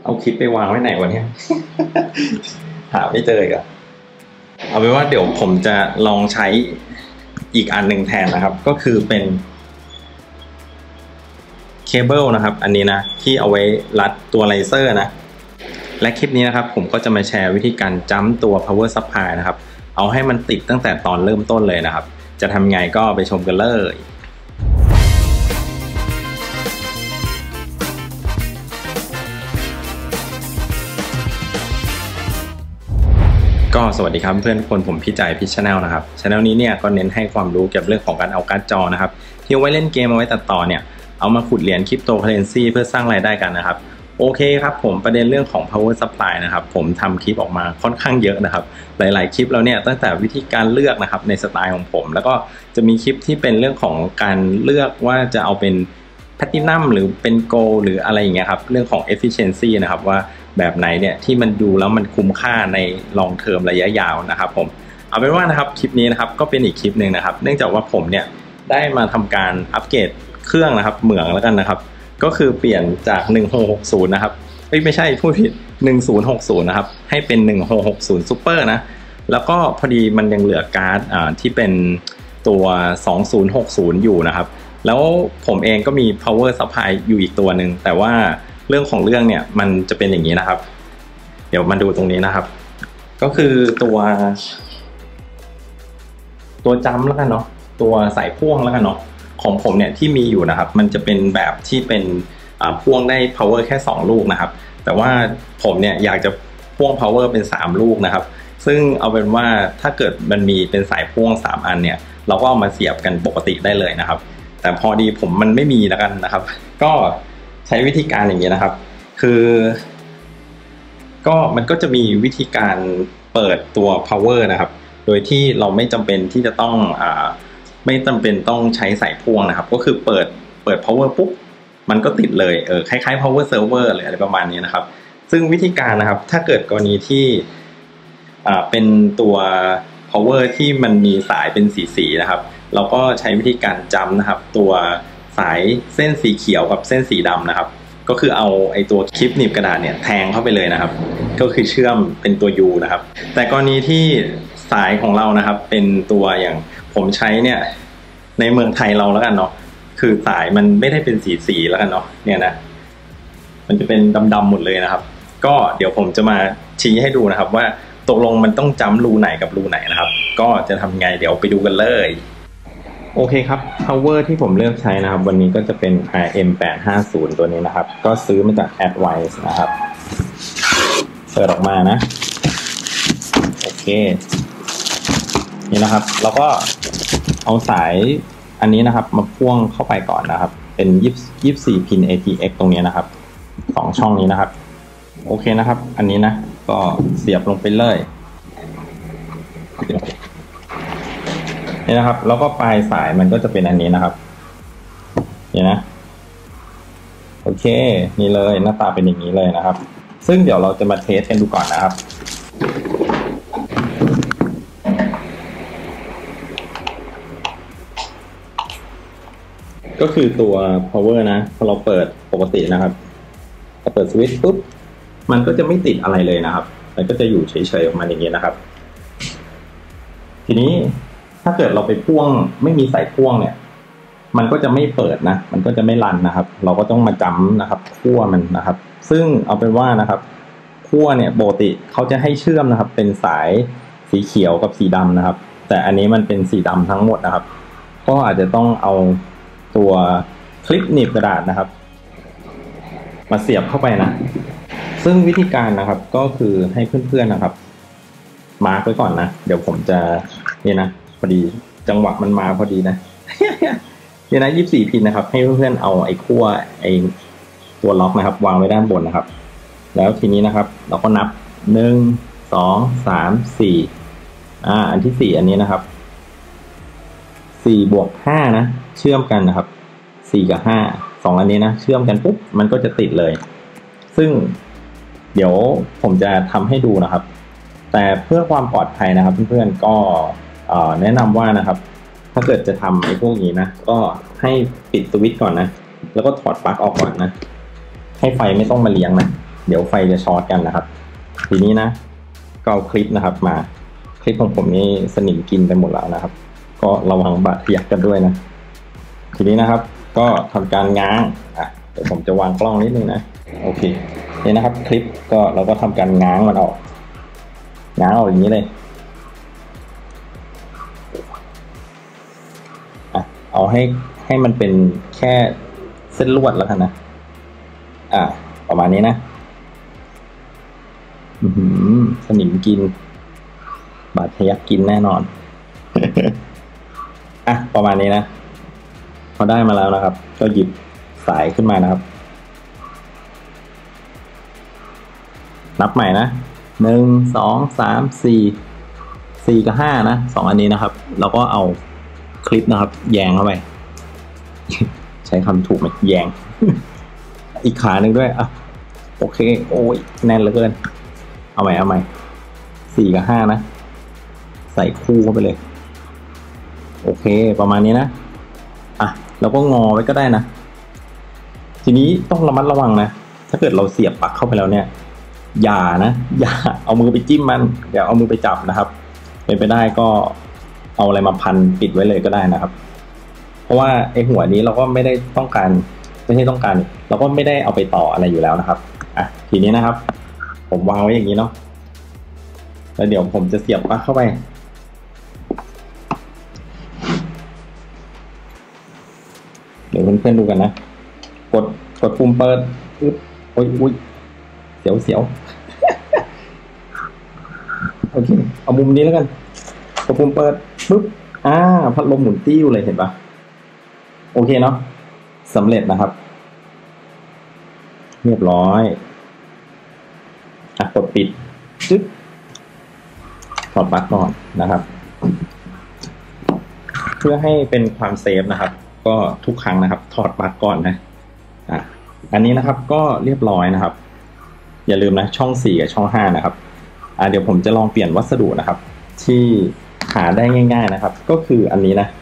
เอาคลิปไปวางไว้ไหนวะเนี่ย หาไม่เจออีกอะเอาเป็นว่าเดี๋ยวผมจะลองใช้อีกอันหนึ่งแทนนะครับก็คือเป็นเคเบิลนะครับอันนี้นะที่เอาไว้รัดตัวไลเซอร์นะและคลิปนี้นะครับผมก็จะมาแชร์วิธีการจัมป์ตัว power supply นะครับเอาให้มันติดตั้งแต่ตอนเริ่มต้นเลยนะครับจะทำไงก็ไปชมกันเลยก็สวัสดีครับเพื่อนทุกคนผมพี่ใจพี่ชาแนลนะครับชาแนลนี้เนี่ยก็เน้นให้ความรู้เกี่ยวกับเรื่องของการเอาการ์ดจอนะครับที่เอาไว้เล่นเกมเอาไว้ตัดต่อเนี่ยเอามาขุดเหรียญคริปโตเคอเรนซีเพื่อสร้างรายได้กันนะครับโอเคครับผมประเด็นเรื่องของ power supply นะครับผมทำคลิปออกมาค่อนข้างเยอะนะครับหลายๆคลิปแล้วเนี่ยตั้งแต่วิธีการเลือกนะครับในสไตล์ของผมแล้วก็จะมีคลิปที่เป็นเรื่องของการเลือกว่าจะเอาเป็นแพลตินัมหรือเป็นโกลหรืออะไรอย่างเงี้ยครับเรื่องของ efficiency นะครับว่าแบบไหนเนี่ยที่มันดูแล้วมันคุ้มค่าในลองเทอมระยะยาวนะครับผมเอาเป็นว่านะครับคลิปนี้นะครับก็เป็นอีกคลิปหนึ่งนะครับเนื่องจากว่าผมเนี่ยได้มาทำการอัปเกรดเครื่องนะครับเหมืองแล้วกันนะครับก็คือเปลี่ยนจาก1660นะครับไม่ใช่พูดผิด1060นะครับให้เป็น1660 Super นะแล้วก็พอดีมันยังเหลือการ์ดที่เป็นตัว2060อยู่นะครับแล้วผมเองก็มี power supply อยู่อีกตัวหนึ่งแต่ว่าเรื่องของเรื่องเนี่ยมันจะเป็นอย่างนี้นะครับเดี๋ยวมาดูตรงนี้นะครับก็คือตัวจัมป์แล้วกันเนาะตัวสายพ่วงแล้วกันเนาะของผมเนี่ยที่มีอยู่นะครับมันจะเป็นแบบที่เป็นพ่วงได้ power แค่2ลูกนะครับแต่ว่าผมเนี่ยอยากจะพ่วง power เป็น3ลูกนะครับซึ่งเอาเป็นว่าถ้าเกิดมันมีเป็นสายพ่วง3อันเนี่ยเราก็เอามาเสียบกันปกติได้เลยนะครับแต่พอดีผมมันไม่มีแล้วกันนะครับก็ใช้วิธีการอย่างนี้นะครับคือมันก็จะมีวิธีการเปิดตัว power นะครับโดยที่เราไม่จำเป็นที่จะต้องไม่จำเป็นต้องใช้สายพ่วงนะครับก็คือเปิด power ปุ๊บมันก็ติดเลยคล้ายๆ power server อะไรประมาณนี้นะครับซึ่งวิธีการนะครับถ้าเกิดกรณีที่เป็นตัว power ที่มันมีสายเป็นสีนะครับเราก็ใช้วิธีการจัมป์นะครับตัวสายเส้นสีเขียวกับเส้นสีดำนะครับก็คือเอาไอตัวคลิปหนีบกระดาษเนี่ยแทงเข้าไปเลยนะครับก็คือเชื่อมเป็นตัว U นะครับแต่กรณีที่สายของเรานะครับเป็นตัวอย่างผมใช้เนี่ยในเมืองไทยเราแล้วกันเนาะคือสายมันไม่ได้เป็นสีแล้วกันเนาะเนี่ยนะมันจะเป็นดำๆหมดเลยนะครับก็เดี๋ยวผมจะมาชี้ให้ดูนะครับว่าตกลงมันต้องจัมป์รูไหนกับรูไหนนะครับก็จะทำไงเดี๋ยวไปดูกันเลยโอเคครับ power ที่ผมเลือกใช้นะครับวันนี้ก็จะเป็น RM850 ตัวนี้นะครับก็ซื้อมาจาก Advice นะครับเปิดออกมานะโอเคนี่นะครับแล้วก็เอาสายอันนี้นะครับมาพ่วงเข้าไปก่อนนะครับเป็น24 พิน ATX ตรงนี้นะครับ2ช่องนี้นะครับโอเคนะครับอันนี้นะก็เสียบลงไปเลยนี่นะครับแล้วก็ปลายสายมันก็จะเป็นอันนี้นะครับนี่นะโอเคนี่เลยหน้าตาเป็นอย่างนี้เลยนะครับซึ่งเดี๋ยวเราจะมาเทสกันดูก่อนนะครับก็คือตัว power นะพอเราเปิดปกตินะครับพอเปิดสวิตช์ปุ๊บมันก็จะไม่ติดอะไรเลยนะครับมันก็จะอยู่เฉยๆออกมาอย่างนี้นะครับทีนี้ถ้าเกิดเราไปพ่วงไม่มีสายพ่วงเนี่ยมันก็จะไม่เปิดนะมันก็จะไม่รันนะครับเราก็ต้องมาจัมป์นะครับขั้วมันนะครับซึ่งเอาเป็นว่านะครับขั้วเนี่ยปกติเขาจะให้เชื่อมนะครับเป็นสายสีเขียวกับสีดำนะครับแต่อันนี้มันเป็นสีดำทั้งหมดนะครับก็อาจจะต้องเอาตัวคลิปหนีบกระดาษนะครับมาเสียบเข้าไปนะซึ่งวิธีการนะครับก็คือให้เพื่อนๆนะครับมาร์กไว้ก่อนนะเดี๋ยวผมจะนี่นะพอดีจังหวะมันมาพอดีนะ นี่นะ24 พินนะครับให้เพื่อนๆเอาไอ้ขั้วไอ้ตัวล็อกนะครับวางไว้ด้านบนนะครับแล้วทีนี้นะครับเราก็นับ1 2 3 4อันที่4อันนี้นะครับ4 บวก 5นะเชื่อมกันนะครับ4กับ5 2อันนี้นะเชื่อมกันปุ๊บมันก็จะติดเลยซึ่งเดี๋ยวผมจะทำให้ดูนะครับแต่เพื่อความปลอดภัยนะครับเพื่อนๆก็แนะนำว่านะครับถ้าเกิดจะทำไอ้พวกนี้นะก็ให้ปิดสวิตช์ก่อนนะแล้วก็ถอดปลั๊กออกก่อนนะให้ไฟไม่ต้องมาเลี้ยงนะเดี๋ยวไฟจะช็อตกันนะครับทีนี้นะก็เอาคลิปนะครับมาคลิปของผมนี่สนิมกินไปหมดแล้วนะครับก็ระวังบาดทะยักกันด้วยนะทีนี้นะครับก็ทำการง้างเดี๋ยวผมจะวางกล้องนิดนึงนะโอเคนี่นะครับคลิปก็เราก็ทำการง้างมันออกอย่างนี้เลยเอาให้มันเป็นแค่เส้นลวดแล้วกันนะประมาณนี้นะสนิมกินบาดทะยักกินแน่นอน ประมาณนี้นะพอได้มาแล้วนะครับก็หยิบสายขึ้นมานะครับนับใหม่นะ1 2 3 4กับ5นะ2อันนี้นะครับแล้วก็เอาคลิปนะครับแยงเข้าไป ใช้คำถูกไหมแยง อีกขาหนึ่งด้วยโอเคโอ้ยแน่นเหลือเกินเอาใหม่4กับ5นะใส่คู่เข้าไปเลยโอเคประมาณนี้นะแล้วก็งอไว้ก็ได้นะทีนี้ต้องระมัดระวังนะถ้าเกิดเราเสียบปลั๊กเข้าไปแล้วเนี่ยอย่าเอามือไปจิ้มมันอย่าเอามือไปจับนะครับเป็นไปได้ก็เอาอะไรมาพันปิดไว้เลยก็ได้นะครับเพราะว่าไอ้หัวนี้เราก็ไม่ได้ต้องการเราก็ไม่ได้เอาไปต่ออะไรอยู่แล้วนะครับทีนี้นะครับผมวางไว้อย่างนี้เนาะแล้วเดี๋ยวผมจะเสียบปลั๊กเข้าไปเดี๋ยวเพื่อนๆดูกันนะกดปุ่มเปิดอุ้ยเสียวโอเคเอามุมนี้แล้วกันกดปุ่มเปิดปุ๊บพัดลมหมุนติ้วเลยเห็นปะโอเคเนาะสำเร็จนะครับเรียบร้อยกดปิดจึ๊บถอดปลั๊กก่อนนะครับเพื่อให้เป็นความเซฟนะครับก็ทุกครั้งนะครับถอดปลั๊กก่อนนะอันนี้นะครับก็เรียบร้อยนะครับอย่าลืมนะช่อง4กับช่อง5นะครับเดี๋ยวผมจะลองเปลี่ยนวัสดุนะครับที่หาได้ง่ายๆนะครับก็คืออันนี้นะ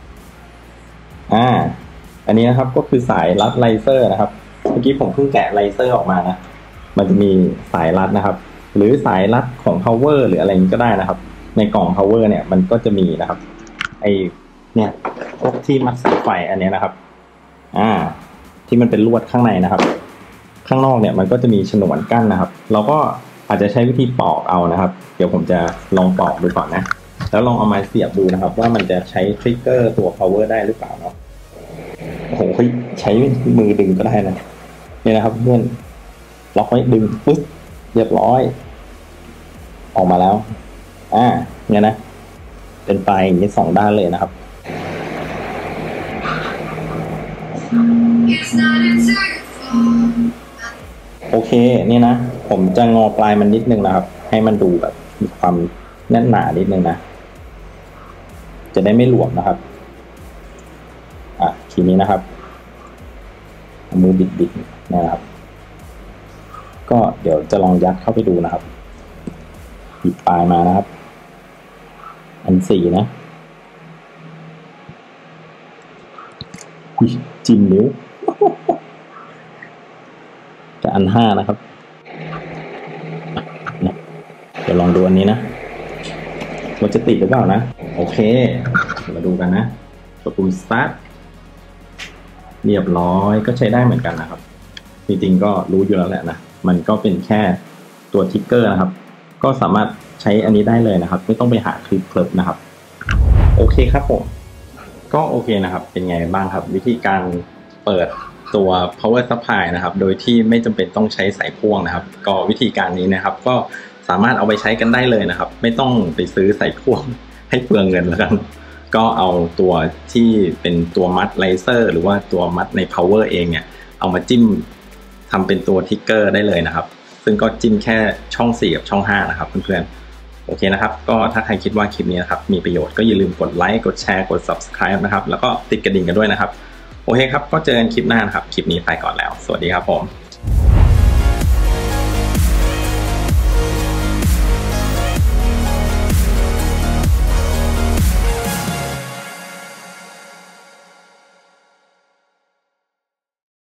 อันนี้นะครับก็คือสายรัดไลเซอร์นะครับเมื่อกี้ผมเพิ่งแกะไลเซอร์ออกมานะมันจะมีสายรัดนะครับหรือสายรัดของ power หรืออะไรนี้ก็ได้นะครับในกล่อง power เนี่ยมันก็จะมีนะครับเนี่ยพวกที่มัดสายไฟอันนี้นะครับที่มันเป็นลวดข้างในนะครับข้างนอกเนี่ยมันก็จะมีฉนวนกั้นนะครับเราก็อาจจะใช้วิธีปอกเอานะครับเดี๋ยวผมจะลองปอกดูก่อนนะแล้วลองเอาไม้เสียบดูนะครับว่ามันจะใช้ทริกเกอร์ตัว power ได้หรือเปล่าเนาะโอ้โหใช้มือดึงก็ได้นะนี่นะครับเพื่อนล็อกไว้ดึงปึ๊บเรียบร้อยออกมาแล้วเนี่ยนะเป็นปลายอย่างนี้2ด้านเลยนะครับโอเคนี่นะผมจะงอปลายมันนิดนึงนะครับให้มันดูแบบมีความแน่นหนานิดนึงนะจะได้ไม่หลวมนะครับทีนี้นะครับมือบิดนะครับก็เดี๋ยวจะลองยัดเข้าไปดูนะครับหยิบปลายมานะครับอัน4นะจิ้มนิ้วจะอัน5นะครับเดี๋ยวลองดูอันนี้นะว่าจะติดหรือเปล่านะโอเคมาดูกันนะกดปุ่ม start เรียบร้อยก็ใช้ได้เหมือนกันนะครับจริงๆก็รู้อยู่แล้วแหละนะมันก็เป็นแค่ตัวทิกเกอร์นะครับก็สามารถใช้อันนี้ได้เลยนะครับไม่ต้องไปหาคลิปเพิ่มนะครับโอเคครับผมก็โอเคนะครับเป็นไงบ้างครับวิธีการเปิดตัว power supply นะครับโดยที่ไม่จำเป็นต้องใช้สายพ่วงนะครับก็วิธีการนี้นะครับก็สามารถเอาไปใช้กันได้เลยนะครับไม่ต้องไปซื้อสายพ่วงให้เปลืองเงินแล้วกันก็เอาตัวที่เป็นตัวมัดไลเซอร์หรือว่าตัวมัดใน power เองเนี่ยเอามาจิ้มทำเป็นตัวทิกเกอร์ได้เลยนะครับซึ่งก็จิ้มแค่ช่อง4กับช่อง5นะครับเพื่อนๆโอเคนะครับก็ถ้าใครคิดว่าคลิปนี้นะครับมีประโยชน์ก็อย่าลืมกดไลค์กดแชร์กด subscribe นะครับแล้วก็ติดกระดิ่งกันด้วยนะครับโอเคครับก็เจอกันคลิปหน้านะครับคลิปนี้ไปก่อนแล้วสวัสดีครับผม